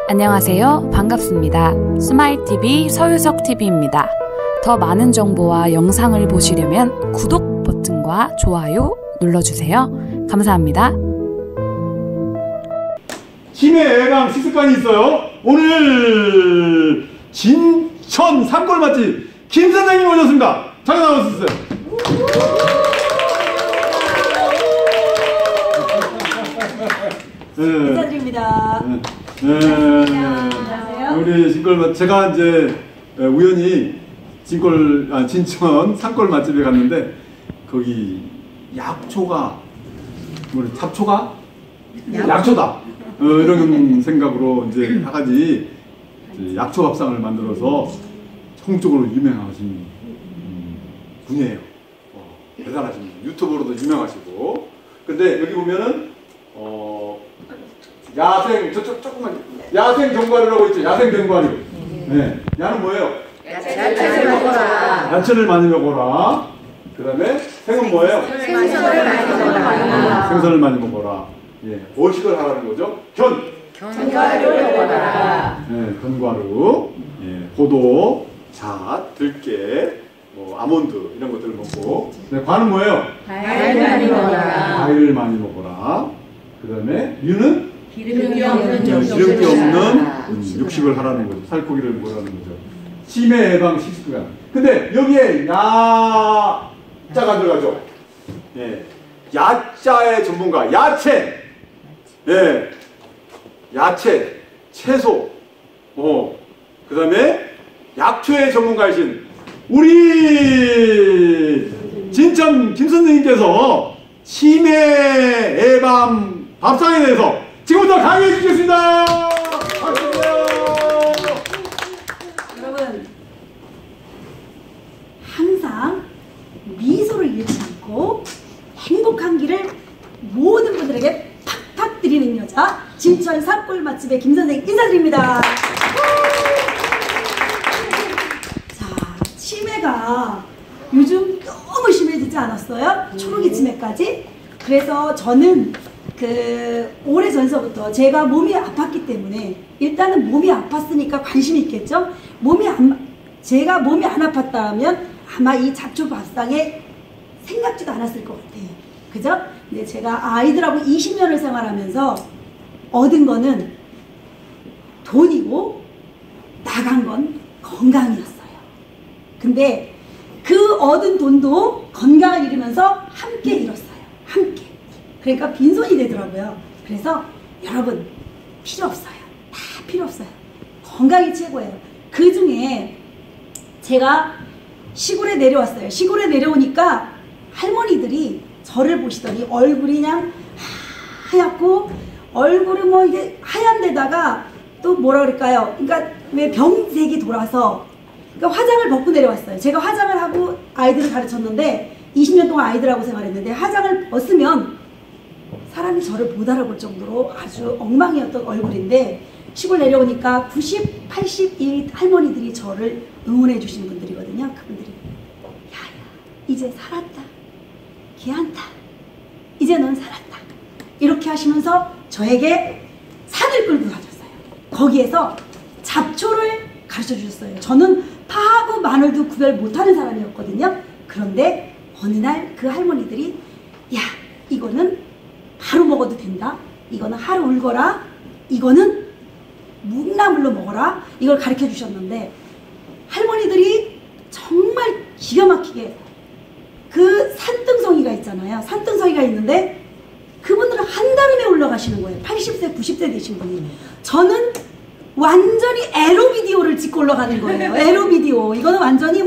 안녕하세요. 반갑습니다. 스마일TV 서유석TV입니다. 더 많은 정보와 영상을 보시려면 구독 버튼과 좋아요 눌러주세요. 감사합니다. 치매 예방 시습관이 있어요. 오늘 진천 산골 맛집 김 선생님 오셨습니다. 잠깐 나와주세요. 인사드립니다. 안녕하세요. 우리 진골 맛 제가 이제 우연히 진천 산골 맛집에 갔는데 거기 약초가 잡초가 약초다. 이런 생각으로 이제 한 가지 약초 밥상을 만들어서 전국적으로 유명하신 분이에요. 대단하십니다. 유튜버로도 유명하시고. 근데 여기 보면은 야생 조금만 야생 견과류라고 있죠. 야생 견과류. 네. 야는 뭐예요? 야채를 먹어라. 야채를 많이 먹어라. 그다음에 생은 뭐예요? 생선을 많이 먹어라. 생선을 많이 먹어라. 예, 뭐식을 하라는 거죠? 견과류를 먹어라. 예, 견과류, 예, 포도, 잣, 들깨, 뭐 아몬드 이런 것들을 먹고. 네, 과는 뭐예요? 과일 많이 먹어라. 과일 많이 먹어라. 그다음에 유는 기름기 없는 육식을 하라는 거죠. 살코기를 먹으라는 거죠. 치매 예방 식습관. 근데 여기에 야자가 들어가죠. 예, 야자의 전문가 야채. 예, 야채, 채소, 그 다음에 약초의 전문가이신 우리 진천 김 선생님께서 치매 예방 밥상에 대해서 지금부터 강의해 주시겠습니다. 여러분, 항상 미소를 잃지 않고 행복한 길을 모든 분들에게 팍팍 드리는 여자 진천 산골 맛집의 김 선생님 인사드립니다. 자, 치매가 요즘 너무 심해지지 않았어요? 초록이 치매까지? 그래서 저는 오래전서부터 제가 몸이 아팠기 때문에 일단은 몸이 아팠으니까 관심이 있겠죠? 제가 몸이 안 아팠다면 아마 이 잡초 밥상에 생각지도 않았을 것 같아요. 그죠? 근데 제가 아이들하고 20년을 생활하면서 얻은 거는 돈이고 나간 건 건강이었어요. 근데 그 얻은 돈도 건강을 잃으면서 함께 잃었어요. 함께. 그러니까 빈손이 되더라고요. 그래서 여러분 필요 없어요. 다 필요 없어요. 건강이 최고예요. 그 중에 제가 시골에 내려왔어요. 시골에 내려오니까 할머니들이 저를 보시더니 얼굴이 그냥 하얗고 얼굴은 뭐 이게 하얀 데다가 또 뭐라 그럴까요? 그러니까 왜 병색이 돌아서 그러니까 화장을 벗고 내려왔어요. 제가 화장을 하고 아이들을 가르쳤는데 20년 동안 아이들하고 생활했는데 화장을 벗으면 사람이 저를 못 알아볼 정도로 아주 엉망이었던 얼굴인데 시골 내려오니까 90, 80 이 할머니들이 저를 응원해 주신 분들이거든요. 그분들이 야야 이제 살았다. 귀한다. 이제 넌 살았다. 이렇게 하시면서 저에게 산을 끌고 가셨어요. 거기에서 잡초를 가르쳐 주셨어요. 저는 파하고 마늘도 구별 못하는 사람이었거든요. 그런데 어느 날 그 할머니들이 야 이거는 바로 먹어도 된다. 이거는 하루 울거라. 이거는 묵나물로 먹어라. 이걸 가르쳐 주셨는데 할머니들이 정말 기가 막히게 그 산등성이가 있잖아요. 산등성이가 있는데 그분들은 한달음에 올라가시는 거예요. 80세, 90세 되신 분이. 저는 완전히 에로비디오를 찍고 올라가는 거예요. 에로비디오. 이거는 완전히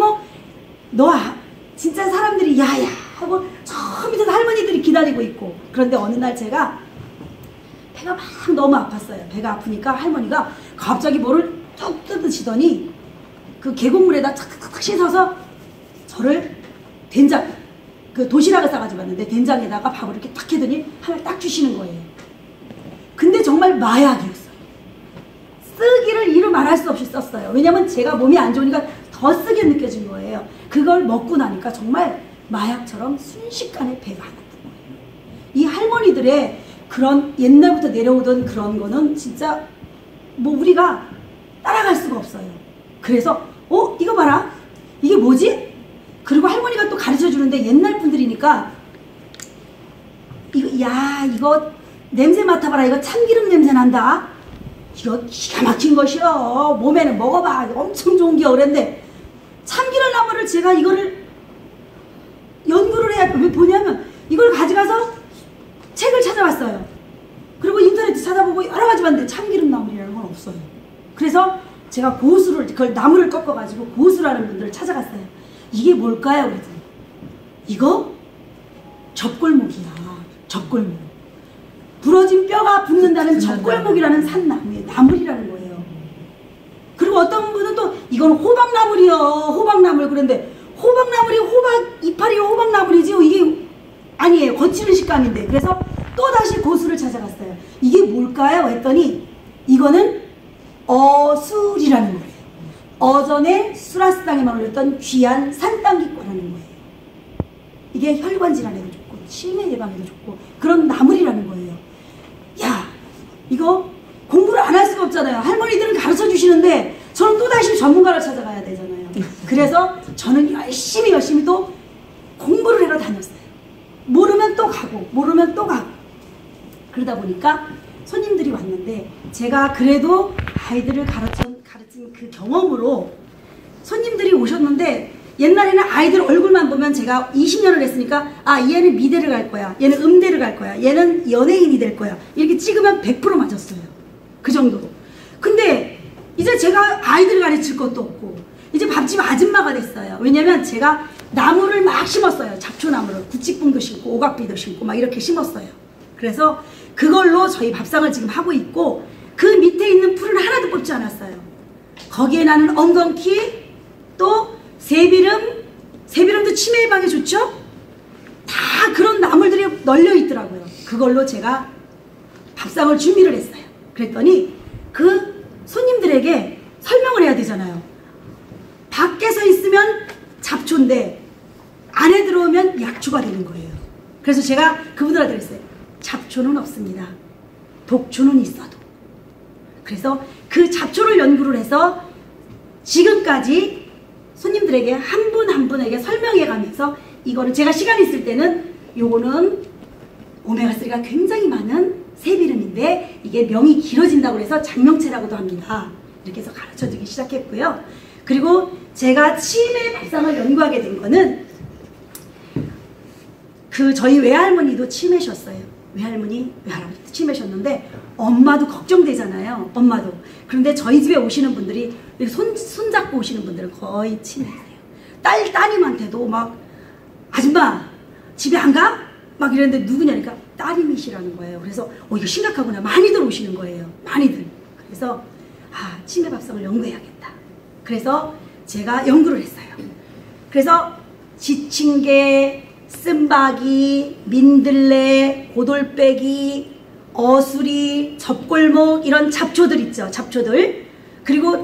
진짜 사람들이 야야 하고 저 밑에서 할머니들이 기다리고 있고. 그런데 어느 날 제가 배가 막 너무 아팠어요. 배가 아프니까 할머니가 갑자기 뭐를 뚝 뜯으시더니 그 계곡물에다 탁탁탁 씻어서 저를 된장, 그 도시락을 싸가지고 왔는데 된장에다가 밥을 이렇게 탁 해더니 하나를 딱 주시는 거예요. 근데 정말 마약이었어요. 쓰기를 이루 말할 수 없이 썼어요. 왜냐면 제가 몸이 안 좋으니까 더 쓰게 느껴진 거예요. 그걸 먹고 나니까 정말 마약처럼 순식간에 배가 안 아픈 거예요. 이 할머니들의 그런 옛날부터 내려오던 그런 거는 진짜 뭐 우리가 따라갈 수가 없어요. 그래서 이거 봐라, 이게 뭐지? 그리고 할머니가 또 가르쳐 주는데 옛날 분들이니까 이거 냄새 맡아봐라, 이거 참기름 냄새 난다, 이거 기가 막힌 것이요, 몸에는 먹어봐, 엄청 좋은 기여. 그랬는데 참기름 나무를 제가 이거를 연구를 해야, 왜 보냐면 이걸 가져가서 책을 찾아봤어요. 그리고 인터넷에 찾아보고 여러 가지 봤는데 참기름 나물이라는 건 없어요. 그래서 제가 고수를, 그걸 나무를 꺾어가지고 고수라는 분들을 찾아갔어요. 이게 뭘까요? 그랬더니 이거 접골목이야. 접골목. 부러진 뼈가 붙는다는 접골목이라는 산나무의 나물이라는 거예요. 그리고 어떤 분은 또 이건 호박나물이요, 호박나물. 그런데 호박나물이 호박 이파리 호박나물이지 이게 아니에요. 거칠은 식감인데. 그래서 또다시 고수를 찾아갔어요. 이게 뭘까요? 했더니 이거는 어술이라는 거예요. 어전에 수라스당에만 올렸던 귀한 산땅기과라는 거예요. 이게 혈관 질환에도 좋고 치매 예방에도 좋고 그런 나물이라는 거예요. 야, 이거 공부를 안 할 수가 없잖아요. 할머니들은 가르쳐 주시는데 저는 또다시 전문가를 찾아가야 되잖아요. 그래서 저는 열심히 또 공부를 해러 다녔어요. 모르면 또 가고 모르면 또 가고. 그러다 보니까 손님들이 왔는데 제가 그래도 아이들을 가르친 그 경험으로 손님들이 오셨는데, 옛날에는 아이들 얼굴만 보면 제가 20년을 했으니까 얘는 미대를 갈 거야, 얘는 음대를 갈 거야, 얘는 연예인이 될 거야, 이렇게 찍으면 100% 맞았어요. 그 정도로. 근데 이제 제가 아이들 가르칠 것도 없고 이제 밥집 아줌마가 됐어요. 왜냐면 제가 나무를 막 심었어요. 잡초나무를 구치뽕도 심고 오각비도 심고 막 이렇게 심었어요. 그래서 그걸로 저희 밥상을 지금 하고 있고, 그 밑에 있는 풀은 하나도 뽑지 않았어요. 거기에 나는 엉겅퀴, 또 새비름도 치매 예방에 좋죠? 다 그런 나물들이 널려 있더라고요. 그걸로 제가 밥상을 준비를 했어요. 그랬더니 그 손님들에게 설명을 해야 되잖아요. 밖에서 있으면 잡초인데 안에 들어오면 약초가 되는 거예요. 그래서 제가 그분들한테 그랬어요. 잡초는 없습니다. 독초는 있어도. 그래서 그 잡초를 연구를 해서 지금까지 손님들에게 한 분 한 분에게 설명해 가면서, 이거는 제가 시간 있을 때는 요거는 오메가3가 굉장히 많은 새비름인데 이게 명이 길어진다고 해서 장명채라고도 합니다. 이렇게 해서 가르쳐 주기 시작했고요. 그리고 제가 치매 밥상을 연구하게 된 거는 저희 외할머니도 치매셨어요. 외할아버지도 치매셨는데 엄마도 걱정되잖아요. 엄마도. 그런데 저희 집에 오시는 분들이 손잡고 오시는 분들은 거의 치매세요. 따님한테도 막 아줌마 집에 안 가? 막 이랬는데 누구냐니까 따님이시라는 거예요. 그래서 이거 심각하구나. 많이들 오시는 거예요. 많이들. 그래서 치매 밥상을 연구해야겠다. 그래서 제가 연구를 했어요. 그래서 지친개, 쓴바기, 민들레, 고돌빼기, 어수리, 접골목 이런 잡초들 있죠. 잡초들. 그리고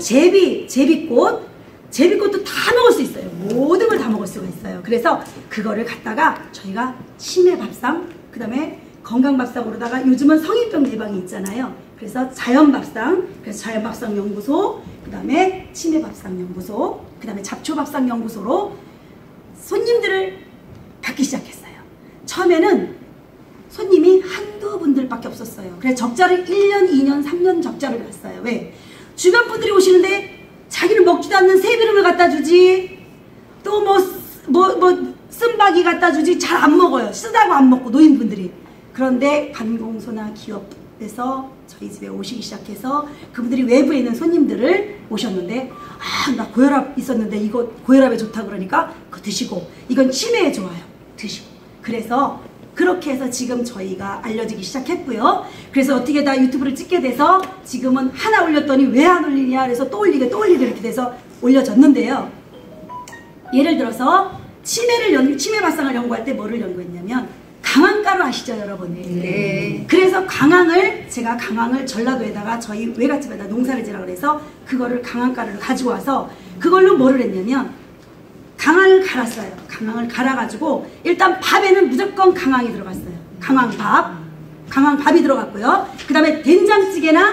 제비꽃도 다 먹을 수 있어요. 모든 걸 다 먹을 수가 있어요. 그래서 그거를 갖다가 저희가 치매 밥상, 그 다음에 건강 밥상으로다가 요즘은 성인병 예방이 있잖아요. 그래서 자연 밥상, 그래서 자연 밥상 연구소, 그 다음에 치매 밥상 연구소, 그 다음에 잡초 밥상 연구소로 손님들을 받기 시작했어요. 처음에는 손님이 한두 분들밖에 없었어요. 그래서 적자를 1년, 2년, 3년 적자를 났어요. 왜? 주변 분들이 오시는데 자기는 먹지도 않는 새비름을 갖다 주지, 또 쓴바기 갖다 주지, 잘 안 먹어요. 쓰다고 안 먹고, 노인분들이. 그런데 관공서나 기업에서 저희 집에 오시기 시작해서 그분들이 외부에 있는 손님들을 오셨는데, 나 고혈압 있었는데 이거 고혈압에 좋다 그러니까 그거 드시고, 이건 치매에 좋아요. 드시고. 그래서 그렇게 해서 지금 저희가 알려지기 시작했고요. 그래서 어떻게 다 유튜브를 찍게 돼서 지금은 하나 올렸더니 왜 안 올리냐 그래서 또 올리게 이렇게 돼서 올려졌는데요. 예를 들어서 치매 발상을 연구할 때 뭐를 연구했냐면 강황가루 아시죠, 여러분? 네. 그래서 제가 강황을 전라도에다가 저희 외갓집에다 농사를 지라 그래서 그거를 강황가루를 가지고 와서 그걸로 뭐를 했냐면 강황을 갈았어요. 강황을 갈아가지고 일단 밥에는 무조건 강황이 들어갔어요. 강황밥이 들어갔고요. 그 다음에 된장찌개나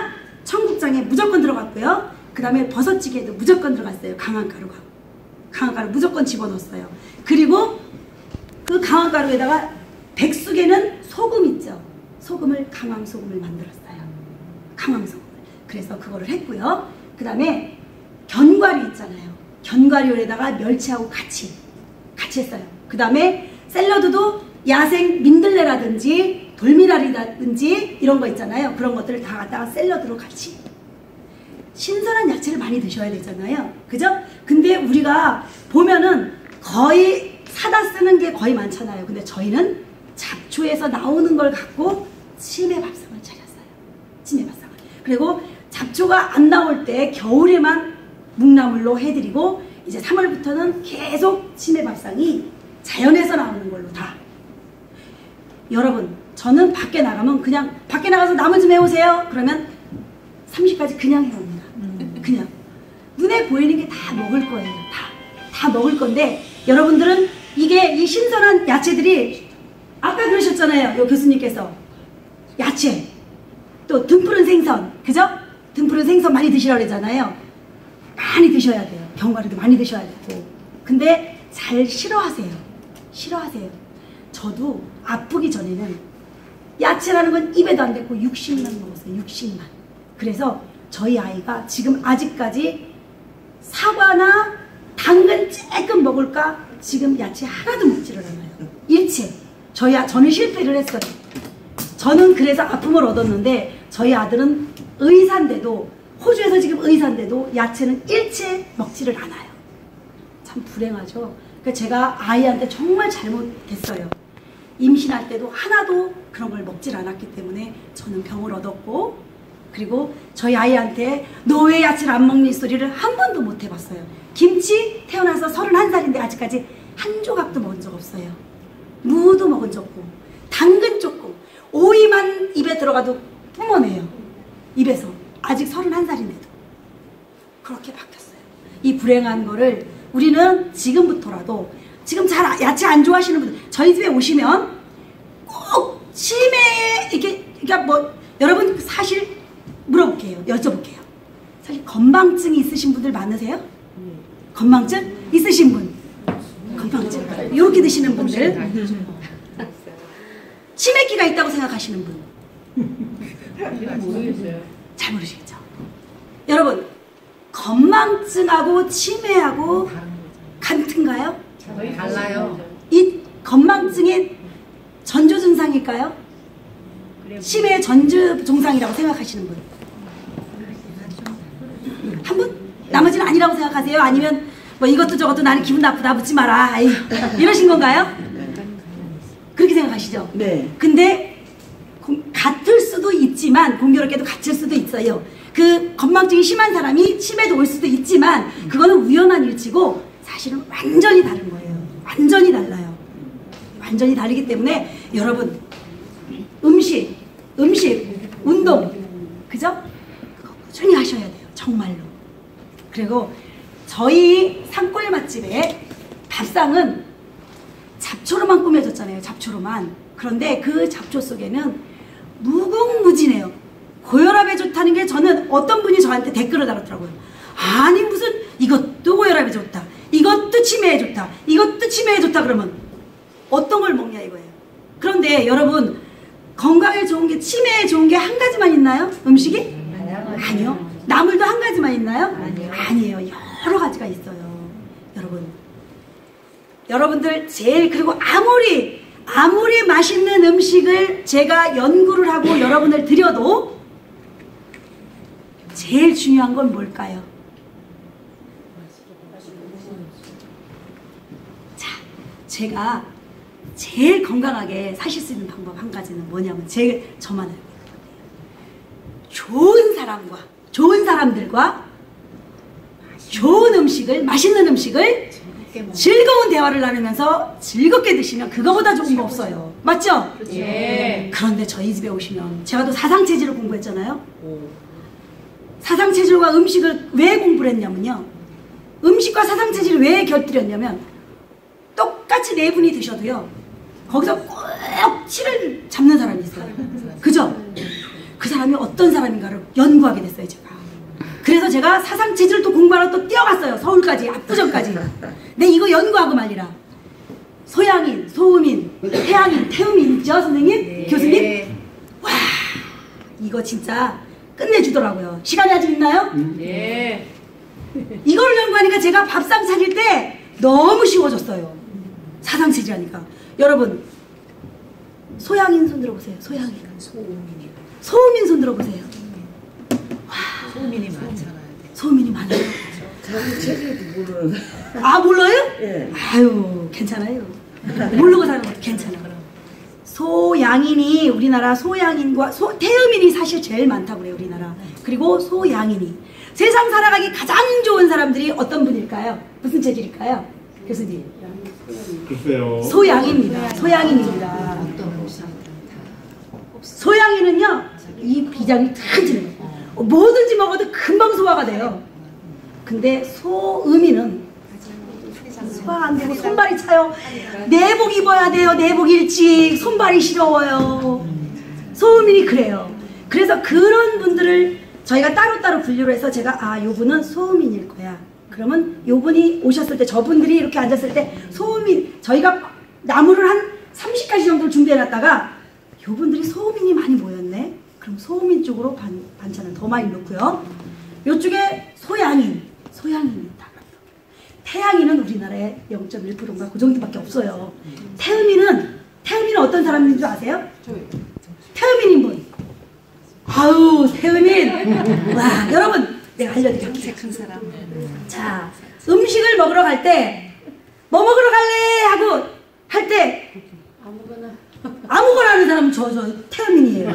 청국장에 무조건 들어갔고요. 그 다음에 버섯찌개에도 무조건 들어갔어요. 강황가루가. 강황가루 무조건 집어넣었어요. 그리고 그 강황가루에다가 백숙에는 소금 있죠. 소금을 강황소금을 만들었어요. 강황소금을. 그래서 그거를 했고요. 그 다음에 견과류 있잖아요. 견과류에다가 멸치하고 같이 했어요. 그 다음에 샐러드도 야생 민들레라든지 돌미나리라든지 이런 거 있잖아요. 그런 것들을 다 갖다가 샐러드로 같이. 신선한 야채를 많이 드셔야 되잖아요. 그죠? 근데 우리가 보면은 거의 사다 쓰는 게 거의 많잖아요. 근데 저희는 잡초에서 나오는 걸 갖고 치매밥상을 차렸어요. 치매밥상을. 그리고 잡초가 안 나올 때 겨울에만 묵나물로 해드리고 이제 3월부터는 계속 치매밥상이 자연에서 나오는 걸로 다. 여러분, 저는 밖에 나가면 그냥 밖에 나가서 나물 좀 해오세요. 그러면 30까지 그냥 해옵니다. 그냥. 눈에 보이는 게 다 먹을 거예요. 다 먹을 건데 여러분들은 이게 이 신선한 야채들이 아까 그러셨잖아요. 요 교수님께서 야채 또 등푸른 생선, 그죠? 등푸른 생선 많이 드시라고 그러잖아요. 많이 드셔야 돼요. 견과류도 많이 드셔야 되고. 근데 잘 싫어하세요. 저도 아프기 전에는 야채라는 건 입에도 안 댔고 육식만 먹었어요. 육식만. 그래서 저희 아이가 지금 아직까지 사과나 당근 조금 먹을까? 지금 야채 하나도 먹지를 않아요. 일체. 저는 실패를 했어요. 저는 그래서 아픔을 얻었는데 저희 아들은 의사인데도, 호주에서 지금 의사인데도 야채는 일체 먹지를 않아요. 참 불행하죠. 그러니까 제가 아이한테 정말 잘못했어요. 임신할 때도 하나도 그런 걸 먹질 않았기 때문에 저는 병을 얻었고, 그리고 저희 아이한테 너 왜 야채를 안 먹니 소리를 한 번도 못 해봤어요. 김치 태어나서 31살인데 아직까지 한 조각도 먹은 적 없어요. 무도 먹은 적 없고, 당근 조금, 오이만 입에 들어가도 뿜어내요. 입에서. 아직 31살인데도. 그렇게 바뀌었어요. 이 불행한 거를 우리는 지금부터라도, 지금 잘 야채 안 좋아하시는 분들 저희 집에 오시면 꼭 치매, 그러니까 뭐 여러분 사실 물어볼게요. 여쭤볼게요. 사실 건망증이 있으신 분들 많으세요? 건망증 있으신 분, 건망증 이렇게 드시는 분들, 치매기가 있다고 생각하시는 분 잘 모르시겠죠? 여러분, 건망증하고 치매하고 같은가요? 달라요. 이 건망증의 전조 증상일까요? 치매의 전조 증상이라고 생각하시는 분? 한 분? 나머지는 아니라고 생각하세요? 아니면 뭐 이것도 저것도 나는 기분 나쁘다 묻지 마라 아이, 이러신 건가요? 그렇게 생각하시죠? 네. 근데 같을 수도 있지만, 공교롭게도 같을 수도 있어요. 그 건망증이 심한 사람이 치매도 올 수도 있지만 그거는 우연한 일치고 사실은 완전히 다른 거예요. 완전히 달라요. 완전히 다르기 때문에 여러분, 음식, 운동, 그죠? 그거 꾸준히 하셔야 돼요. 정말로. 그리고 저희 산골 맛집의 밥상은 잡초로만 꾸며졌잖아요. 잡초로만. 그런데 그 잡초 속에는 무궁무진해요. 고혈압에 좋다는 게, 저는 어떤 분이 저한테 댓글을 달았더라고요. 아니 무슨 이것도 고혈압에 좋다, 이것도 치매에 좋다, 이것도 치매에 좋다, 그러면 어떤 걸 먹냐 이거예요. 그런데 여러분, 건강에 좋은 게, 치매에 좋은 게 한 가지만 있나요? 음식이? 아니요. 나물도 한 가지만 있나요? 아니에요. 여러 가지가 있어요. 여러분들 그리고 아무리 맛있는 음식을 제가 연구를 하고 여러분을 드려도 제일 중요한 건 뭘까요? 자, 제가 제일 건강하게 사실 수 있는 방법 한 가지는 뭐냐면, 저만 알고 있거든요. 좋은 사람들과 좋은 음식을, 맛있는 음식을, 즐거운 대화를 나누면서 즐겁게 드시면 그거보다 좋은 거 없어요. 맞죠? 예. 그런데 저희 집에 오시면, 제가 또 사상체질을 공부했잖아요. 사상체질과 음식을 왜 공부를 했냐면요, 음식과 사상체질을 왜 곁들였냐면, 똑같이 네 분이 드셔도요 거기서 꼭 치를 잡는 사람이 있어요. 그죠? 그 사람이 어떤 사람인가를 연구하게 됐어요, 제가. 그래서 제가 사상 체질을 또 공부하러 또 뛰어갔어요. 서울까지, 압구정까지. 네, 이거 연구하고 말이라. 소양인, 소음인, 태양인, 태음인 있죠, 선생님? 네. 교수님? 와, 이거 진짜 끝내주더라고요. 시간이 아직 있나요? 예. 이걸 연구하니까 제가 밥상 차릴 때 너무 쉬워졌어요. 사상 체질하니까. 여러분, 소양인 손 들어보세요. 소양인. 소음인 손 들어보세요. 소민이 많잖아요. 소음인이 많아요. 자기 체질도 모르는. 아, 몰라요? 예. 아유, 괜찮아요. 모르고 사는 것도 괜찮아. 소양인이 우리나라 소양인과 태음인이 사실 제일 많다고 그래요, 우리나라. 그리고 소양인이. 세상 살아가기 가장 좋은 사람들이 어떤 분일까요? 무슨 체질일까요? 교수님. 글쎄요. 소양입니다. 소양인입니다. 소양인은요, 이 비장이 튼튼해요. 뭐든지 먹어도 금방 소화가 돼요. 근데 소음인은 소화 안 되고 손발이 차요. 내복 입어야 돼요. 내복 일찍. 손발이 시려워요. 소음인이 그래요. 그래서 그런 분들을 저희가 따로따로 분류를 해서 제가 아, 요분은 소음인일 거야. 그러면 요분이 오셨을 때 저분들이 이렇게 앉았을 때 소음인, 저희가 나무를 한 30가지 정도를 준비해놨다가 요분들이 소음인이 많이 모였네. 그럼 소음인 쪽으로 반찬을 더 많이 넣고요. 요쪽에 소양인, 소양인이 있다. 태양인은 우리나라에 0.1%인가 그 정도밖에 없어요. 태음인은 어떤 사람인 줄 아세요? 태음인인 분. 아우, 태음인. 와, 여러분, 내가 알려드릴게요. 자, 음식을 먹으러 갈 때, 뭐 먹으러 갈래? 하고 할 때, 아무거나 하는 사람은 저 태음인이에요.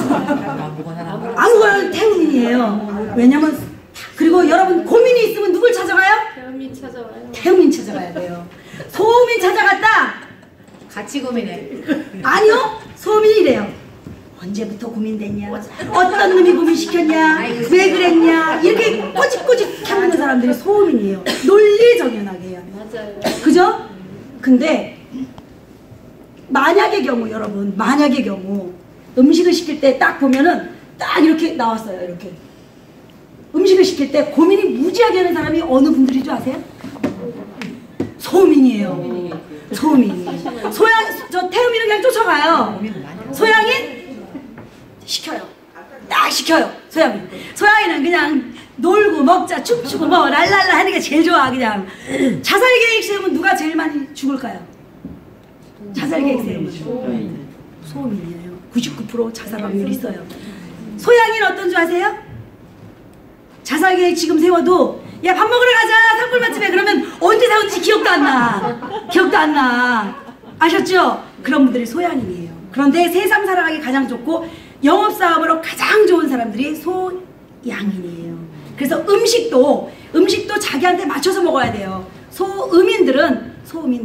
아무거나 태음인이에요. 왜냐면, 그리고 여러분 고민이 있으면 누굴 찾아가요? 태음인 찾아와요. 태음인 찾아가야 돼요. 소음인 찾아갔다? 같이 고민해. 아니요. 소음인이 이래요. 언제부터 고민됐냐? 어떤 놈이 고민시켰냐? 왜 그랬냐? 이렇게 꼬집꼬집 하는 사람들이 소음인이에요. 논리정연하게 해요. 맞아요. 그죠? 근데 만약의 경우, 여러분, 만약의 경우 음식을 시킬 때 딱 보면은 딱 이렇게 나왔어요. 이렇게 음식을 시킬 때 고민이 무지하게 하는 사람이 어느 분들인 줄 아세요? 소음인이에요. 소음인. 저 태음인은 그냥 쫓아가요. 소양인 시켜요. 딱 시켜요. 소양인. 소양인은 그냥 놀고 먹자 춤추고 뭐 랄랄라 하는 게 제일 좋아. 그냥 자살 계획 세우면 누가 제일 많이 죽을까요? 자살 계획 세우면 소음인이에요. 99% 자살 확률이 있어요. 소양인 어떤 줄 아세요? 자살 계획 지금 세워도 야, 밥 먹으러 가자 산골 맛집에 그러면 언제 사온지 기억도 안 나. 기억도 안 나. 아셨죠? 그런 분들이 소양인이에요. 그런데 세상 살아가기 가장 좋고 영업사업으로 가장 좋은 사람들이 소양인이에요. 그래서 음식도 자기한테 맞춰서 먹어야 돼요. 소음인들은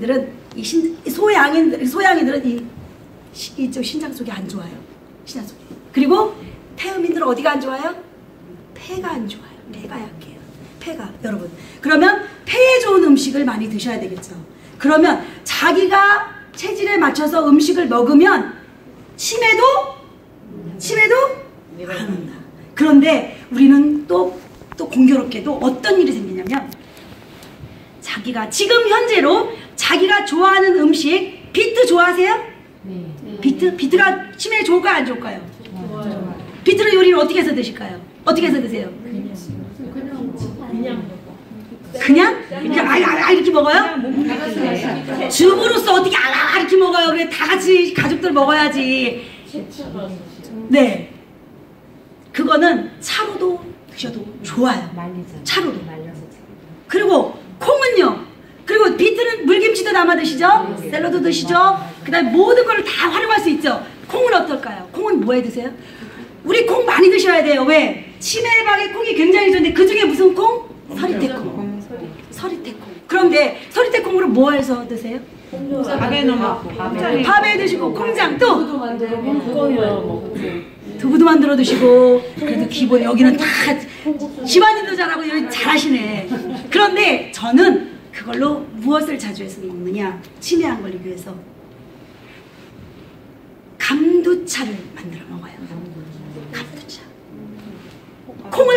소양인들은 이쪽 신장 속이 안 좋아요. 신장 속이. 그리고 태음인들은 어디가 안 좋아요? 폐가 안 좋아요. 폐가 약해요. 폐가. 여러분, 그러면 폐에 좋은 음식을 많이 드셔야 되겠죠. 그러면 자기가 체질에 맞춰서 음식을 먹으면 치매도 안 온다. 그런데 우리는 또 공교롭게도 어떤 일이 생기냐면 자기가 지금 현재로 자기가 좋아하는 음식, 비트 좋아하세요? 네. 비트가 치매에 좋을까요? 안 좋을까요? 비트는 요리를 어떻게 해서 드실까요? 어떻게 해서 드세요? 그냥 이렇게 먹어요? 즙으로서 어떻게 이렇게 먹어요? 그래 다 같이 가족들 먹어야지. 네, 그거는 차로도 드셔도 좋아요. 차로도. 그리고 콩은요. 그리고 비트는 물김치도 담아 드시죠? 샐러드 드시죠? 그 다음에 모든 걸 다 활용할 수 있죠. 콩은 어떨까요? 콩은 뭐해 드세요? 우리 콩 많이 드셔야 돼요. 왜? 치매 예방에 콩이 굉장히 좋은데 그 중에 무슨 콩? 서리태콩. 서리태콩. 그런데 서리태콩으로 뭐 해서 드세요? 밥에 넣어. 밥에 드시고 콩장 또 두부도 만들어 드시고. 그래도 기본 여기는 다 집안일도 잘하고 여기 잘하시네. 그런데 저는 그걸로 무엇을 자주 해서 먹느냐? 치매 안 걸리기 위해서 감두차를 만들어 먹어요. 감두차.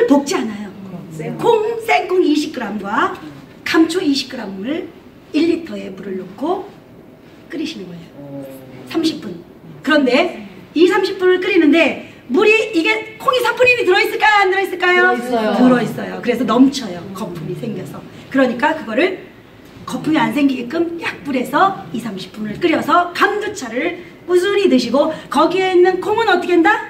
볶지 않아요. 생콩 20g과 감초 20g을 1리터에 물을 넣고 끓이시는 거예요. 30분. 그런데 이 30분을 끓이는데 물이 이게 콩이 4분이 들어있을까요? 안 들어있을까요? 들어있어요. 들어있어요. 그래서 넘쳐요. 거품이 생겨서. 그러니까 그거를 거품이 안 생기게끔 약불에서 30분을 끓여서 감두차를 꾸준히 드시고 거기에 있는 콩은 어떻게 한다?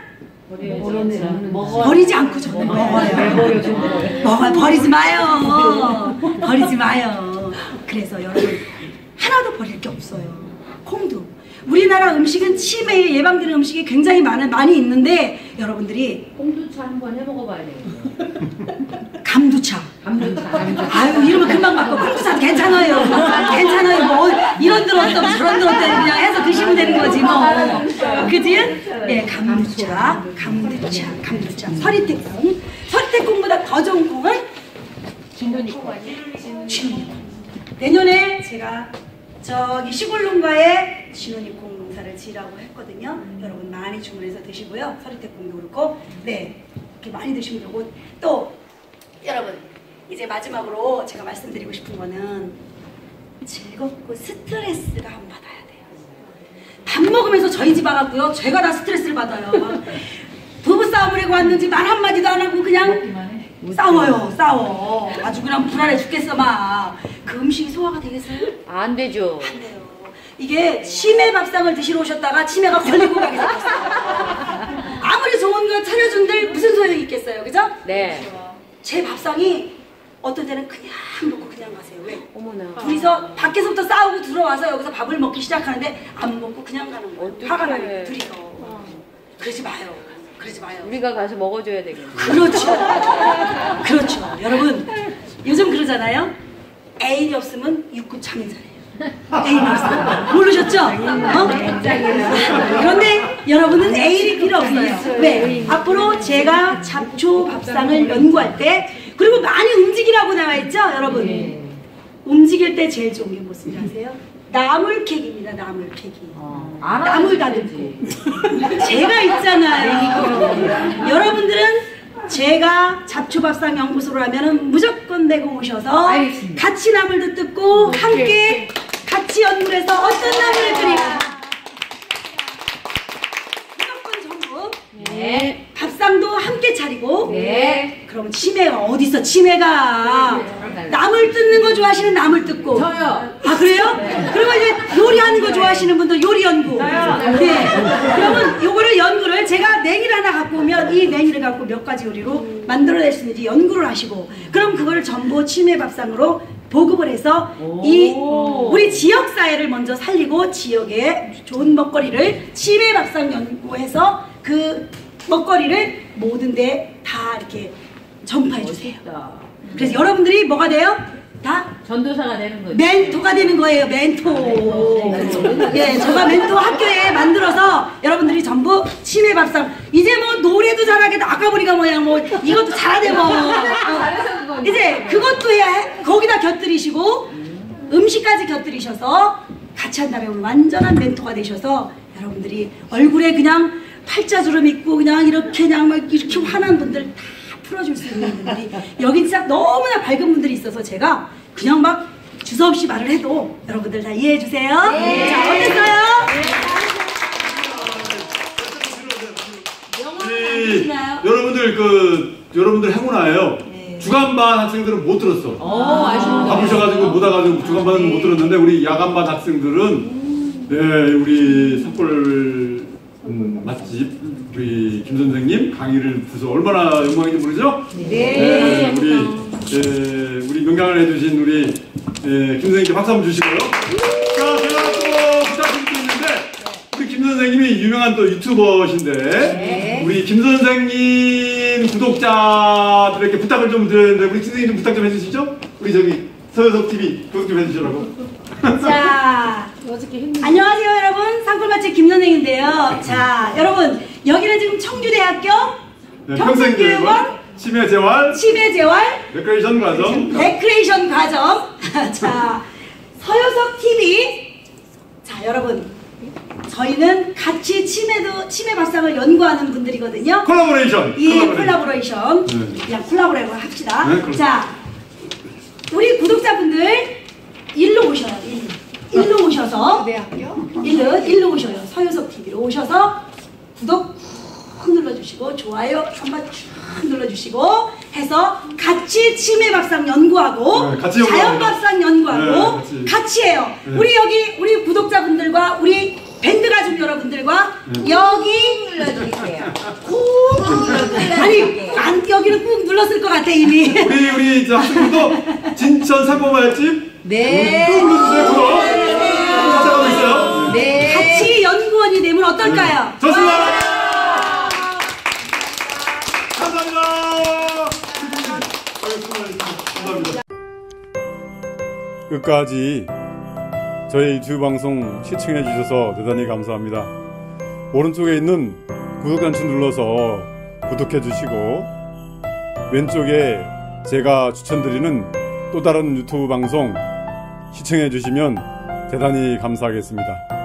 버리지 않고 저는 먹어요. 버리지 마요. 버리지 마요. 그래서 여러분 하나도 버릴 게 없어요. 콩도. 우리나라 음식은 치매에 예방되는 음식이 굉장히 많이 있는데 여러분들이 콩두차 한번 해 먹어봐야 돼요. 감두차. 아유 이러면 금방 바꿔. 콩두차 괜찮아요. 괜찮아요. 뭐 이런 들었던 저런 들었던 그냥 해서 드시면 되는 거지 뭐. 그지? 네, 감두차. 서리태콩보다 더 좋은 콩은 진눈이콩. 내년에 제가 저기 시골 농가에 진눈이콩 농사를 지으라고 했거든요. 여러분 많이 주문해서 드시고요. 서리태콩도 그렇고 네 이렇게 많이 드시면 되고 또 여러분 이제 마지막으로 제가 말씀드리고 싶은 거는 즐겁고 스트레스가 안 받아야 돼요. 밥 먹으면서 저희 집 와갖고요 제가 다 스트레스를 받아요. 부부싸움을 하고 왔는지 말 한마디도 안 하고 그냥 싸워. 아주 그냥 불안해 죽겠어 막. 그 음식이 소화가 되겠어요? 안 되죠. 안 돼요. 이게 치매 밥상을 드시러 오셨다가 치매가 걸리고 가게 생겼어요. 아무리 좋은 거 차려준들 무슨 소용이 있겠어요, 그죠? 네. 제 밥상이 어떤 때는 그냥 먹고 그냥 가세요. 왜? 어머나. 둘이서 밖에서부터 싸우고 들어와서 여기서 밥을 먹기 시작하는데 안 먹고 그냥 가는 거예요. 어떡해. 화가 나요, 둘이서. 그러지 마요. 우리가 가서 먹어줘야 되겠네. 그렇죠. 여러분, 요즘 그러잖아요. 애인이 없으면 육구창이잖아요. 애인이 없으면. 모르셨죠? 그런데 여러분은 애인이 필요 없어요. 왜? 앞으로 제가 잡초 밥상을 연구할 때 그리고 많이 움직이라고 나와 있죠? 여러분. 움직일 때 제일 좋은 게 무슨 줄 아세요? 나물캐기입니다. 나물캐기. 나물 다듬고. 제가 있잖아요. 여러분들은 제가 잡초밥상 연구소로 하면은 무조건 내고 오셔서 같이 나물도 뜯고 함께 같이 연구를 해서 어떤 나물을 끓일까. 무조건 전부. 네. 밥상도 함께 차리고. 네. 그럼 치매가 어디 있어? 치매가 나물 뜯는 거 좋아하시는 나물 뜯고. 저요. 아 그래요? 그러면 이제 요리하는 거 좋아하시는 분들 요리 연구. 네. 그러면 요거를 연구를 제가 냉이를 하나 갖고 오면 이 냉이를 갖고 몇 가지 요리로 만들어낼 수 있는지 연구를 하시고 그럼 그거를 전부 치매 밥상으로 보급을 해서 이 우리 지역 사회를 먼저 살리고 지역에 좋은 먹거리를 치매 밥상 연구해서 그 먹거리를 모든 데 다 이렇게 전파해 주세요. 그래서 여러분들이 뭐가 돼요? 다 전도사가 되는 거죠. 멘토가 되는 거예요. 멘토. 예, 제가 멘토 학교에 만들어서 여러분들이 전부 치매 밥상. 이제 뭐 노래도 잘하겠다. 아까 보니까 뭐야 뭐 이것도 잘하네 뭐. 이제 그것도 해야 거기다 곁들이시고 음식까지 곁들이셔서 같이 한다면 완전한 멘토가 되셔서 여러분들이 얼굴에 그냥 팔자주름 있고 그냥 이렇게 그냥 막 이렇게 화난 분들 다 풀어줄 수 있는 분들이 여기 진짜 너무나 밝은 분들이 있어서 제가 그냥 막 주저없이 말을 해도 여러분들 다 이해해 주세요. 네. 자, 어땠어요? 여러분들 행운아예요. 주간반 학생들은 못 들었어. 바쁘셔가지고 못 와가지고 주간반은 못 들었는데 우리 야간반 학생들은 네, 우리 산골 맛집 우리 김 선생님 강의를 들어서 얼마나 영광인지 모르죠? 네. 우리 명강을 해주신 우리 김 선생님께 박수 한번 주시고요. 자, 제가 또 부탁드릴 게 있는데 우리 김 선생님이 유명한 또 유튜버신데 우리 김 선생님 구독자들에게 부탁을 좀 드렸는데 우리 김 선생님 좀 부탁 좀 해주시죠? 우리 저기 서효석 TV 구독 좀 해주시라고. 자, 안녕하세요 여러분, 산골맛집 김선생인데요. 자, 여러분 여기는 지금 청주대학교 평생교육원 치매재활 레크레이션 과정 자, 서효석 TV. 자, 여러분 저희는 같이 치매 발상을 연구하는 분들이거든요. 콜라보레이션. 예, 콜라보레이션. 네. 그냥 콜라보레이션 합시다. 네, 자, 우리 구독자분들 일로 오셔요. 일로 오셔서 일로 오셔요. 서유석 TV로 오셔서 구독 꾹 눌러주시고 좋아요 한번 쭉 눌러주시고 해서 같이 치매 밥상 연구하고 네, 같이 자연 연구합니다. 밥상 연구하고 네, 같이 해요. 네. 우리 구독자분들과 우리 밴드 가족 여러분들과 여기 눌러주세요. 꾹 아니 여기는 꾹 눌렀을 것 같아 이미. 우리 저 학생들도 진천 세포 맛집 네. 꾹 눌러주세요. 구독. 찾아가고 있어요. 네. 같이 연구원이 되면 어떨까요? 좋습니다. 감사합니다. 감사합니다. 끝까지 저희 유튜브 방송 시청해 주셔서 대단히 감사합니다. 오른쪽에 있는 구독 단추 눌러서 구독해 주시고 왼쪽에 제가 추천드리는 또 다른 유튜브 방송 시청해 주시면 대단히 감사하겠습니다.